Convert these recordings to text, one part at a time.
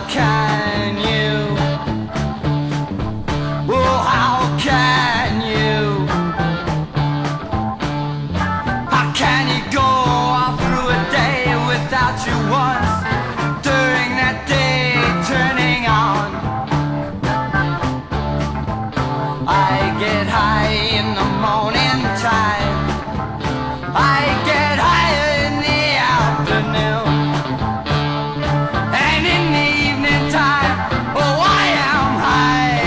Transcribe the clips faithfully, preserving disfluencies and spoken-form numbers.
can you? Oh, how can you? How can you go all through a day without you once during that day turning on? I get high in the morning time, I get higher in the afternoon, and in the evening time, oh, I am high.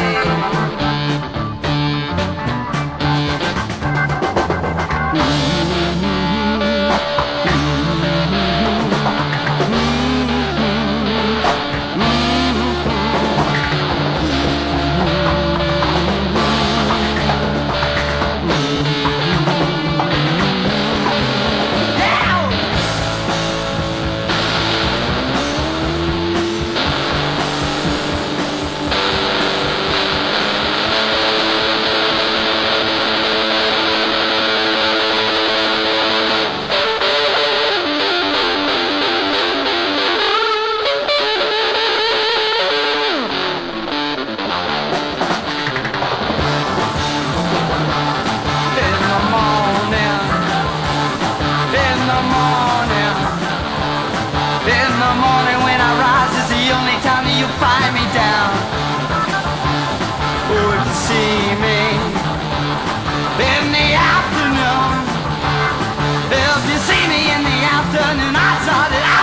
In the morning when I rise is the only time that you'll find me down. Oh, if you see me in the afternoon, if you see me in the afternoon, I saw that I